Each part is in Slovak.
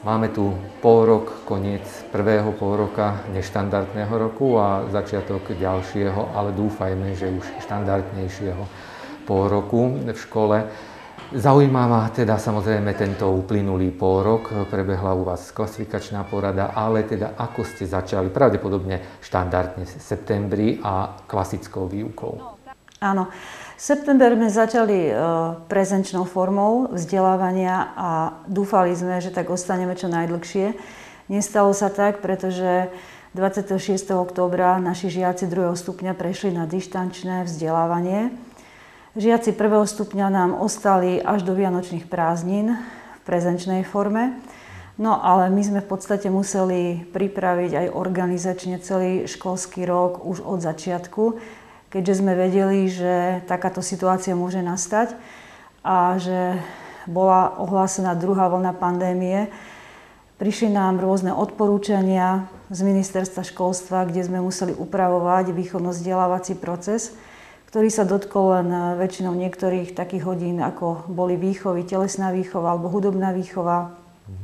Máme tu pôrok, koniec prvého pôroka neštandardného roku a začiatok ďalšieho, ale dúfajme, že už štandardnejšieho pôroku v škole. Zaujíma ma teda samozrejme tento uplynulý pôrok, prebehla u vás klasifikačná porada, ale teda ako ste začali, pravdepodobne štandardne v septembri a klasickou výukou. Áno, v september sme začali prezenčnou formou vzdelávania a dúfali sme, že tak ostaneme čo najdlhšie. Nestalo sa tak, pretože 26. októbra naši žiaci 2. stupňa prešli na dištančné vzdelávanie. Žiaci 1. stupňa nám ostali až do vianočných prázdnin v prezenčnej forme. No ale my sme v podstate museli pripraviť aj organizačne celý školský rok už od začiatku, keďže sme vedeli, že takáto situácia môže nastať a že bola ohlásená druhá vlna pandémie. Prišli nám rôzne odporúčania z ministerstva školstva, kde sme museli upravovať výchovno-vzdelávací proces, ktorý sa dotkol len väčšinou niektorých takých hodín, ako boli výchovy, telesná výchova alebo hudobná výchova.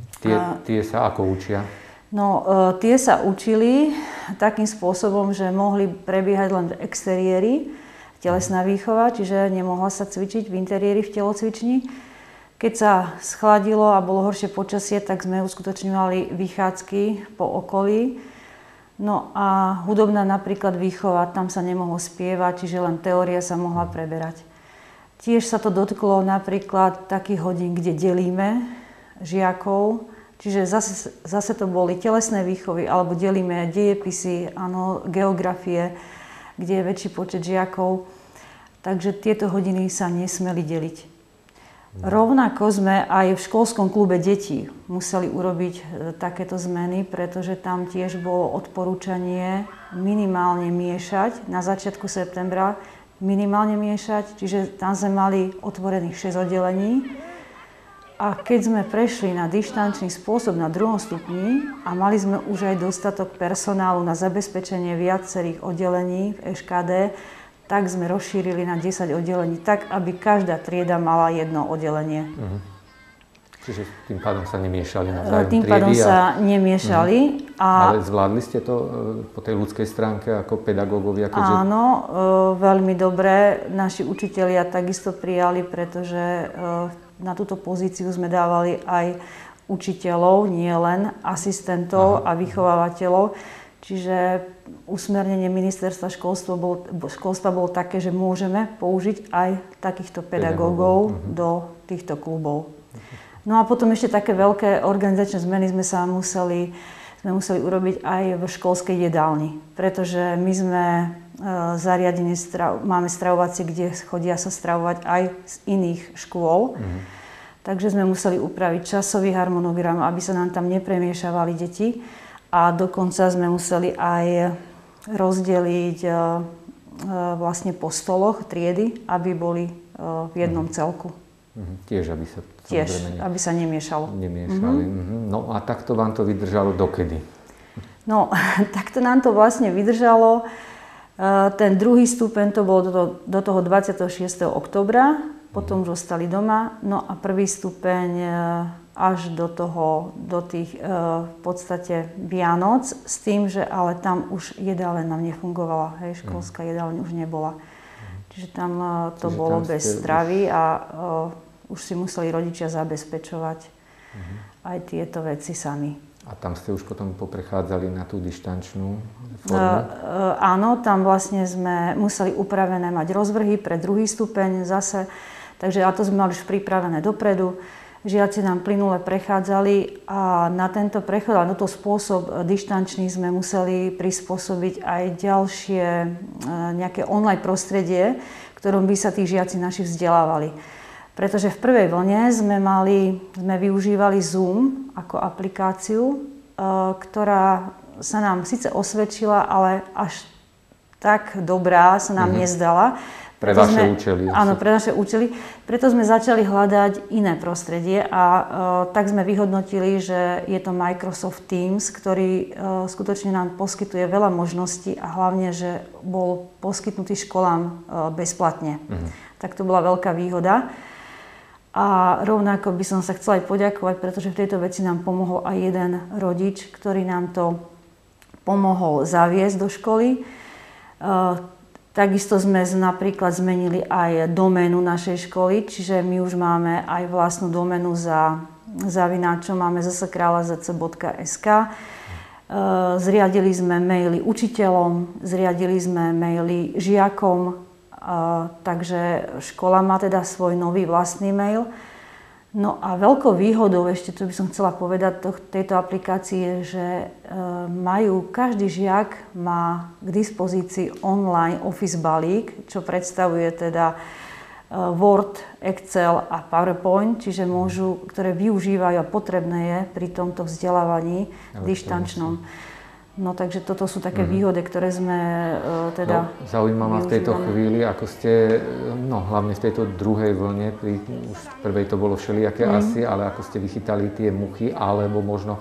Tie sa ako učia? No, tie sa učili takým spôsobom, že mohli prebiehať len v exteriéri, telesná výchova, čiže nemohla sa cvičiť v interiéri v telocvični. Keď sa schladilo a bolo horšie počasie, tak sme uskutočňovali vychádzky po okolí. No a hudobná napríklad výchova, tam sa nemohlo spievať, čiže len teória sa mohla preberať. Tiež sa to dotklo napríklad takých hodín, kde delíme žiakov, čiže zase to boli telesné výchovy, alebo delíme dejepisy, áno, geografie, kde je väčší počet žiakov. Takže tieto hodiny sa nesmeli deliť. Rovnako sme aj v školskom klube detí museli urobiť takéto zmeny, pretože tam tiež bolo odporúčanie minimálne miešať, na začiatku septembra minimálne miešať, čiže tam sme mali otvorených 6 oddelení. A keď sme prešli na dištančný spôsob na 2. stupni a mali sme už aj dostatok personálu na zabezpečenie viacerých oddelení v EŠKD, tak sme rozšírili na 10 oddelení, tak aby každá trieda mala jedno oddelenie. Čiže tým pádom sa nemiešali navzájom Tým pádom sa nemiešali. Ale zvládli ste to po tej ľudskej stránke ako pedagógovia? Keďže... Áno, veľmi dobre. Naši učitelia takisto prijali, pretože na túto pozíciu sme dávali aj učiteľov, nie len asistentov a vychovávateľov. Čiže usmernenie ministerstva školstva bolo také, že môžeme použiť aj takýchto pedagógov do týchto klubov. No a potom ešte také veľké organizačné zmeny sme museli urobiť aj v školskej jedálni, pretože my sme zariadenie, máme stravovacie, kde chodia sa stravovať aj z iných škôl. Takže sme museli upraviť časový harmonogram, aby sa nám tam nepremiešavali deti. A dokonca sme museli aj rozdeliť vlastne po stoloch triedy, aby boli v jednom celku. Tiež, aby sa aby sa nemiešalo. No a takto vám to vydržalo dokedy? No, takto nám to vlastne vydržalo. Ten 2. stupeň to bolo do toho 26. októbra, potom už ostali doma. No a 1. stupeň až do tých v podstate Vianoc, s tým, že ale tam už jedáleň nám nefungovala, hej, školská jedáleň už nebola. Čiže tam to bolo bez stravy a už si museli rodičia zabezpečovať aj tieto veci sami. A tam ste už potom poprechádzali na tú dištančnú formu? Áno, tam vlastne sme museli upravené mať rozvrhy pre 2. stupeň zase, takže a to sme mali už pripravené dopredu. Žiaci nám plynule prechádzali a na tento prechod, a na to spôsob dištančný sme museli prispôsobiť aj ďalšie nejaké online prostredie, v ktorom by sa tí žiaci naši vzdelávali. Pretože v prvej vlne sme využívali Zoom ako aplikáciu, ktorá sa nám síce osvedčila, ale až tak dobrá sa nám nezdala. Pre vaše účely. Áno, pre naše účely. Preto sme začali hľadať iné prostredie a tak sme vyhodnotili, že je to Microsoft Teams, ktorý skutočne nám poskytuje veľa možností a hlavne, že bol poskytnutý školám bezplatne. Tak to bola veľká výhoda. A rovnako by som sa chcela aj poďakovať, pretože v tejto veci nám pomohol aj jeden rodič, ktorý nám to pomohol zaviesť do školy. Takisto sme napríklad zmenili aj doménu našej školy, čiže my už máme aj vlastnú doménu zavináčom, máme zskrála.zc.sk. Zriadili sme maily učiteľom, zriadili sme maily žiakom, takže škola má teda svoj nový vlastný mail. No a veľkou výhodou, ešte tu by som chcela povedať tejto aplikácii, je, že každý žiak má k dispozícii online Office balík, čo predstavuje teda Word, Excel a PowerPoint, čiže ktoré využívajú a potrebné je pri tomto vzdelávaní dištančnom. No takže toto sú také výhody, ktoré sme teda zaujíma ma v tejto chvíli, ako ste, hlavne v tejto druhej vlne, už v prvej to bolo všelijaké asi, ale ako ste vychytali tie muchy, alebo možno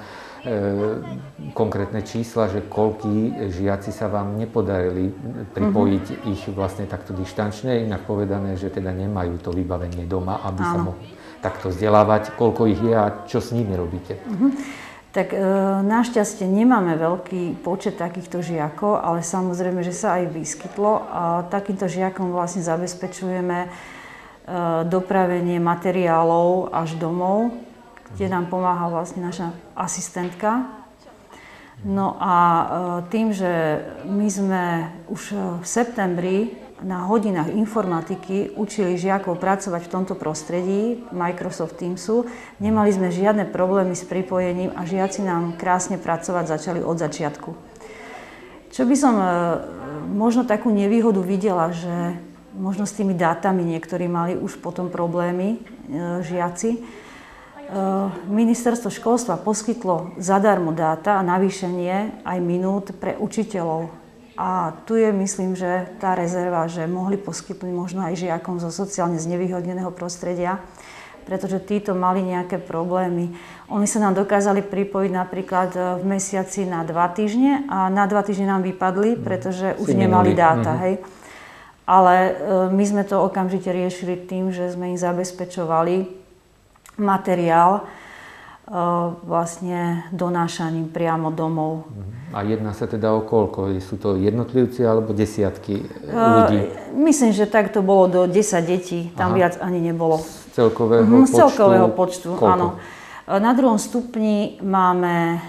konkrétne čísla, že koľkí žiaci sa vám nepodarili pripojiť ich vlastne takto dištančne, inak povedané, že teda nemajú to vybavenie doma, aby sa mohli takto vzdelávať, koľko ich je a čo s nimi robíte? Tak našťastie nemáme veľký počet takýchto žiakov, ale samozrejme, že sa aj vyskytlo a takýmto žiakom vlastne zabezpečujeme dopravenie materiálov až domov, kde nám pomáha vlastne naša asistentka. No a tým, že my sme už v septembri na hodinách informatiky učili žiakov pracovať v tomto prostredí Microsoft Teamsu, nemali sme žiadne problémy s pripojením a žiaci nám krásne pracovať začali od začiatku. Čo by som možno takú nevýhodu videla, že možno s tými dátami niektorí mali už potom problémy žiaci. Ministerstvo školstva poskytlo zadarmo dáta a navýšenie aj minút pre učiteľov. A tu je, myslím, že tá rezerva, že mohli poskytnúť možno aj žiakom zo sociálne znevýhodneného prostredia, pretože títo mali nejaké problémy. Oni sa nám dokázali pripojiť napríklad v mesiaci na 2 týždne a na 2 týždne nám vypadli, pretože už nemali dáta. Hej. Ale my sme to okamžite riešili tým, že sme im zabezpečovali materiál vlastne donášaním priamo domov. A jedná sa teda o koľko? Sú to jednotlivci alebo desiatky ľudí? Myslím, že tak to bolo do 10 detí, tam viac ani nebolo. Z celkového počtu? Z celkového počtu, áno. Na druhom stupni máme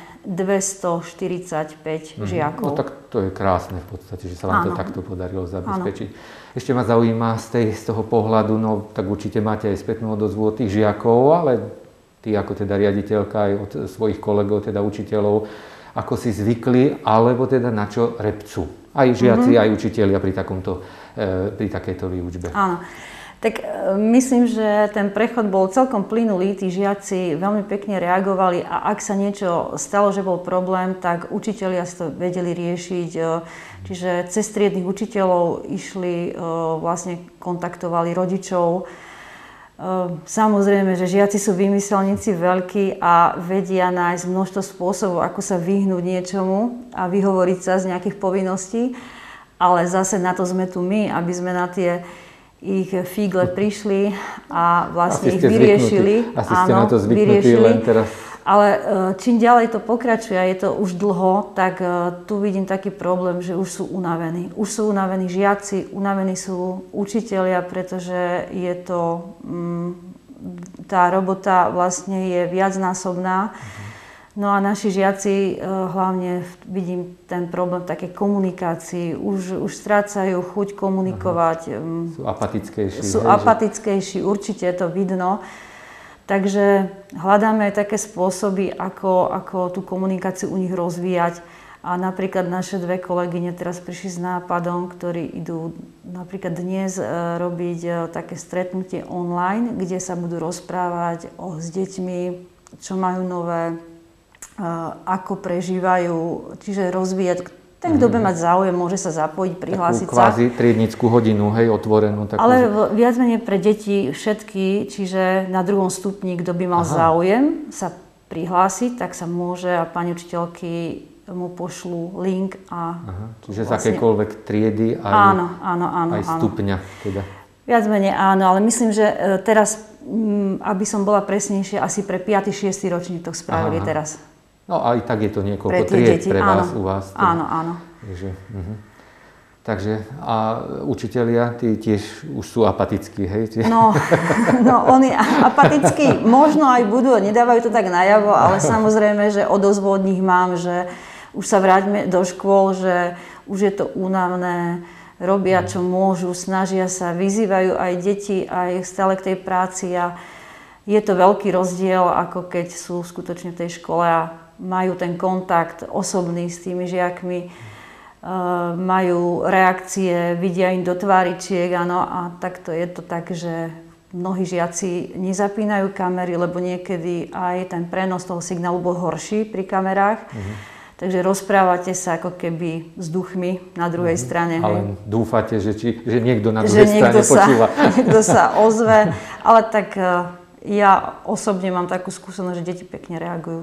245 žiakov. No tak to je krásne v podstate, že sa vám to takto podarilo zabezpečiť. Ešte ma zaujíma z toho pohľadu, no tak určite máte aj spätnú odozvu od tých žiakov, ale ty ako teda riaditeľka aj od svojich kolegov, teda učiteľov, ako si zvykli, alebo teda na čo repcu? Aj žiaci, aj učitelia pri takejto výučbe. Áno. Tak myslím, že ten prechod bol celkom plynulý, tí žiaci veľmi pekne reagovali a ak sa niečo stalo, že bol problém, tak učitelia si to vedeli riešiť. Čiže cez triednych učiteľov išli, vlastne kontaktovali rodičov. Samozrejme, že žiaci sú vymyselníci veľkí a vedia nájsť množstvo spôsobov, ako sa vyhnúť niečomu a vyhovoriť sa z nejakých povinností. Ale zase na to sme tu my, aby sme na tie ich fígle prišli a vlastne ich vyriešili. Asi ste na to zvyknutí len teraz. Ale čím ďalej to pokračuje, a je to už dlho, tak tu vidím taký problém, že už sú unavení. Už sú unavení žiaci, unavení sú učitelia, pretože je to, tá robota vlastne je viacnásobná. No a naši žiaci, hlavne vidím ten problém v takej komunikácii, už strácajú chuť komunikovať. Sú apatickejší. Sú apatickejší, určite to vidno. Takže hľadáme aj také spôsoby, ako tú komunikáciu u nich rozvíjať. A napríklad naše dve kolegyne teraz prišli s nápadom, ktorí idú napríklad dnes robiť také stretnutie online, kde sa budú rozprávať s deťmi, čo majú nové, ako prežívajú, čiže rozvíjať. Ten, kto bude mať záujem, môže sa zapojiť, prihlásiť sa. Takú kvázi triednickú hodinu, hej, otvorenú. Takú... Ale viac menej pre deti všetky, čiže na druhom stupni, kto by mal záujem sa prihlásiť, tak sa môže a pani učiteľky mu pošlú link a... Čiže z akékoľvek triedy aj, áno, aj stupňa teda. Viac menej áno, ale myslím, že teraz aby som bola presnejšia, asi pre 5. 6. ročník to spravili teraz. No aj tak je to niekoľko tried pre vás, u vás. Áno. Takže a učitelia, tí tiež už sú apatickí, hej? No, oni apatickí možno aj budú, nedávajú to tak najavo, ale samozrejme, že odozvu od nich mám, že už sa vráťme do škôl, že už je to únavné, robia čo môžu, snažia sa, vyzývajú aj deti aj stále k tej práci a je to veľký rozdiel, ako keď sú skutočne v tej škole a majú ten kontakt osobný s tými žiakmi, majú reakcie, vidia im do tváričiek, áno, a takto je to tak, že mnohí žiaci nezapínajú kamery, lebo niekedy aj ten prenos toho signálu bol horší pri kamerách. Takže rozprávate sa ako keby s duchmi na druhej strane. Ale dúfate, že niekto na druhej strane počúva. Niekto sa ozve, ale tak ja osobne mám takú skúsenosť, že deti pekne reagujú.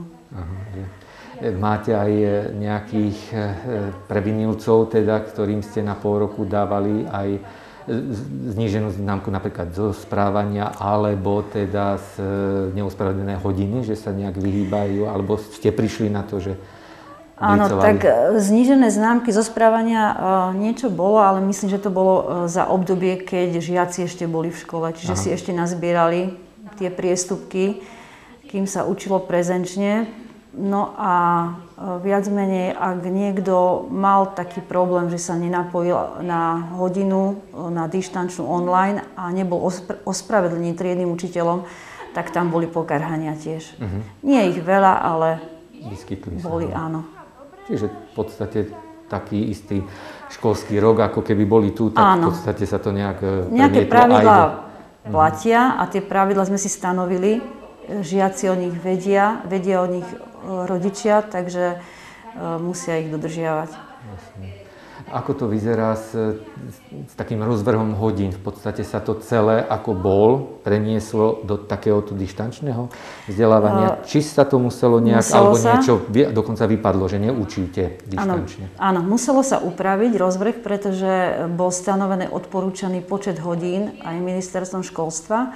Máte aj nejakých previnilcov, teda, ktorým ste na pol roku dávali aj zníženú známku napríklad zo správania, alebo teda z neospravedlnené hodiny, že sa nejak vyhýbajú, alebo ste prišli na to, že Áno, tak znížené známky zo správania niečo bolo, ale myslím, že to bolo za obdobie, keď žiaci ešte boli v škole, čiže si ešte nazbierali tie priestupky, kým sa učilo prezenčne. No a viac menej, ak niekto mal taký problém, že sa nenapojil na hodinu, na dištančnú online a nebol ospravedlnený triednym učiteľom, tak tam boli pokarhania tiež. Nie ich veľa, ale boli, áno. Čiže v podstate taký istý školský rok, ako keby boli tu, tak v podstate sa to nejak premietlo. Nejaké pravidlá platia a tie pravidlá sme si stanovili. Žiaci o nich vedia o nich rodičia, takže musia ich dodržiavať. Jasne. Ako to vyzerá s takým rozvrhom hodín? V podstate sa to celé, ako bol, prenieslo do takéhoto dištančného vzdelávania? Či sa to muselo nejak, alebo niečo dokonca vypadlo, že neučíte dištančne? Áno, muselo sa upraviť rozvrh, pretože bol stanovený odporúčaný počet hodín aj ministerstvom školstva.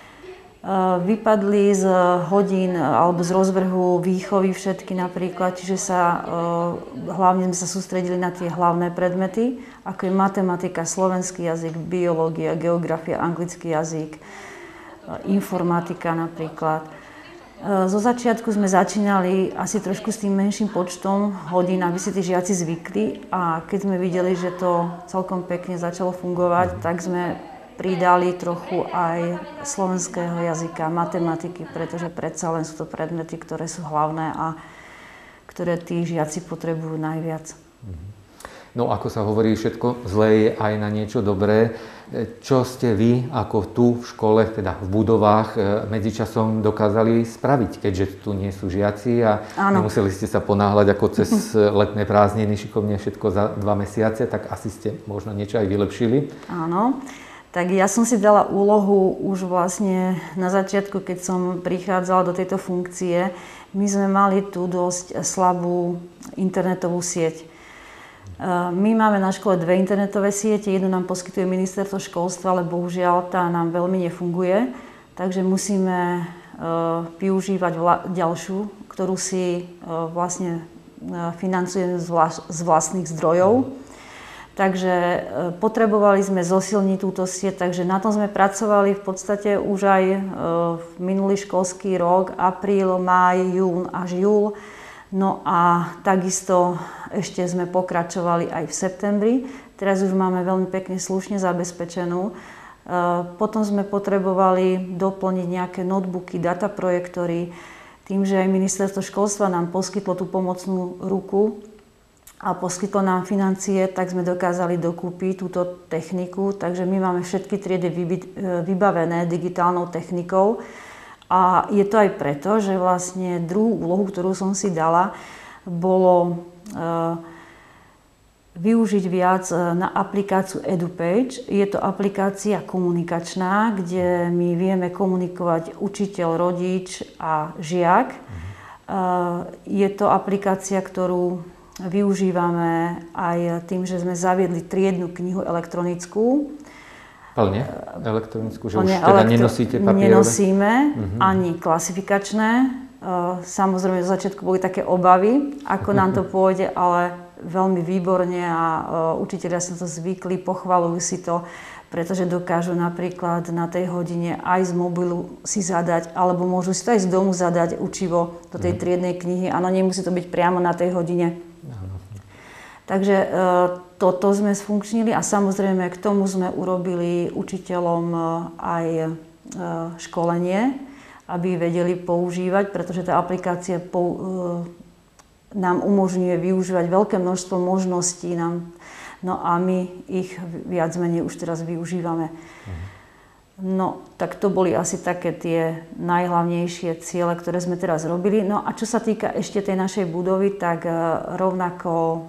Vypadli z hodín alebo z rozvrhu výchovy všetky napríklad, čiže hlavne sme sa sústredili na tie hlavné predmety, ako je matematika, slovenský jazyk, biológia, geografia, anglický jazyk, informatika napríklad. Zo začiatku sme začínali asi trošku s tým menším počtom hodín, aby si tí žiaci zvykli, a keď sme videli, že to celkom pekne začalo fungovať, tak sme pridali trochu aj slovenského jazyka, matematiky, pretože predsa len sú to predmety, ktoré sú hlavné a ktoré tí žiaci potrebujú najviac. No ako sa hovorí, všetko zlé je aj na niečo dobré. Čo ste vy ako tu v škole, teda v budovách, medzičasom dokázali spraviť, keďže tu nie sú žiaci a nemuseli ste sa ponáhľať ako cez letné prázdniny šikovne všetko za 2 mesiace, tak asi ste možno niečo aj vylepšili? Áno. Tak ja som si dala úlohu už vlastne na začiatku, keď som prichádzala do tejto funkcie. My sme mali tu dosť slabú internetovú sieť. My máme na škole 2 internetové siete, jednu nám poskytuje ministerstvo školstva, ale bohužiaľ tá nám veľmi nefunguje, takže musíme využívať ďalšiu, ktorú si vlastne financujeme z vlastných zdrojov. Takže potrebovali sme zosilniť túto sieť, takže na tom sme pracovali v podstate už aj v minulý školský rok, apríl, máj, jún až júl. No a takisto ešte sme pokračovali aj v septembri. Teraz už máme veľmi pekne slušne zabezpečenú. Potom sme potrebovali doplniť nejaké notebooky, dataprojektory. Tým, že aj ministerstvo školstva nám poskytlo tú pomocnú ruku a poskytlo nám financie, tak sme dokázali dokúpiť túto techniku. Takže my máme všetky triedy vybavené digitálnou technikou. A je to aj preto, že vlastne druhú úlohu, ktorú som si dala, bolo využiť viac na aplikáciu EduPage. Je to aplikácia komunikačná, kde my vieme komunikovať učiteľ, rodič a žiak. Je to aplikácia, ktorú využívame aj tým, že sme zaviedli triednu knihu elektronickú. Plne elektronickú, že už teda nenosíte papierové? Nenosíme ani klasifikačné. Samozrejme, zo začiatku boli také obavy, ako nám to pôjde, ale veľmi výborne a učitelia sa to zvykli, pochvalujú si to, pretože dokážu napríklad na tej hodine aj z mobilu si zadať, alebo môžu si to aj z domu zadať učivo do tej triednej knihy. Áno, nemusí to byť priamo na tej hodine. Takže toto sme sfunkčnili a samozrejme k tomu sme urobili učiteľom aj školenie, aby vedeli používať, pretože tá aplikácia nám umožňuje využívať veľké množstvo možností. No a my ich viac menej už teraz využívame. No, tak to boli asi také tie najhlavnejšie ciele, ktoré sme teraz robili. No a čo sa týka ešte tej našej budovy, tak rovnako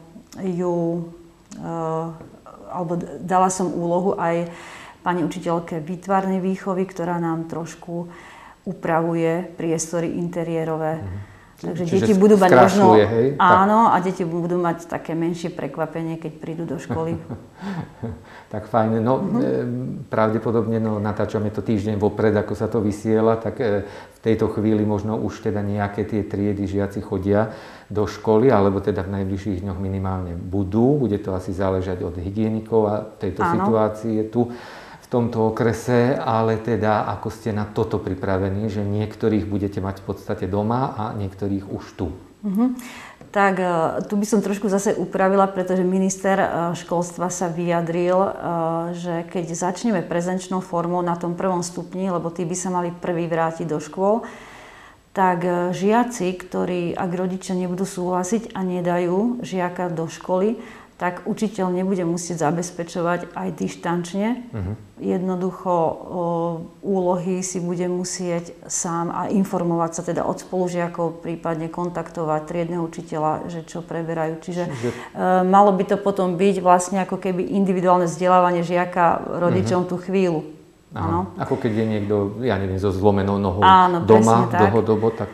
alebo dala som úlohu aj pani učiteľke výtvarnej výchovy, ktorá nám trošku upravuje priestory interiérové. Takže deti budú mať možno... Hej? Áno, a deti budú mať také menšie prekvapenie, keď prídu do školy. Tak fajn. No, pravdepodobne natáčame to týždeň vopred, ako sa to vysiela, tak v tejto chvíli možno už teda nejaké tie triedy žiaci chodia do školy, alebo teda v najbližších dňoch minimálne budú. Bude to asi záležať od hygienikov a tejto situácie tu v tomto okrese, ale teda ako ste na toto pripravení, že niektorých budete mať v podstate doma a niektorých už tu? Tak tu by som trošku zase upravila, pretože minister školstva sa vyjadril, že keď začneme prezenčnou formou na tom prvom stupni, lebo tí by sa mali prvý vrátiť do škôl, tak žiaci, ktorí, ak rodičia nebudú súhlasiť a nedajú žiaka do školy, tak učiteľ nebude musieť zabezpečovať aj dištančne. Jednoducho úlohy si bude musieť sám a informovať sa teda od spolužiakov, prípadne kontaktovať triedneho učiteľa, že čo preberajú. Čiže malo by to potom byť vlastne ako keby individuálne vzdelávanie žiaka rodičom tú chvíľu. Áno. Ako keď je niekto, ja neviem, so zlomenou nohou doma dlhodobo, tak...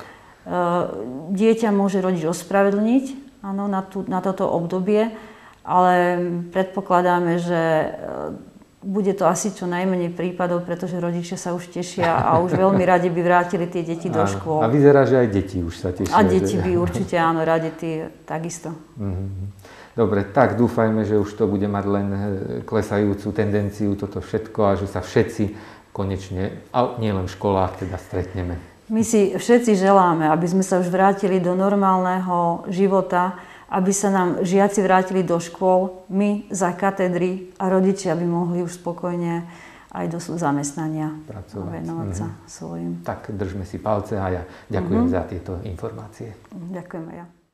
Dieťa môže rodič ospravedlniť, áno, na toto obdobie, ale predpokladáme, že bude to asi čo najmenej prípadov, pretože rodičia sa už tešia a už veľmi radi by vrátili tie deti do škôl. A vyzerá, že aj deti už sa tešia. A deti by určite áno, radi takisto. Dobre, tak dúfajme, že už to bude mať len klesajúcu tendenciu toto všetko a že sa všetci konečne, a nielen v školách, teda stretneme. My si všetci želáme, aby sme sa už vrátili do normálneho života, aby sa nám žiaci vrátili do škôl, my za katedry a rodičia by mohli už spokojne aj do zamestnania pracovať, venovať sa svojim. Tak držme si palce a ja ďakujem za tieto informácie. Ďakujem aj ja.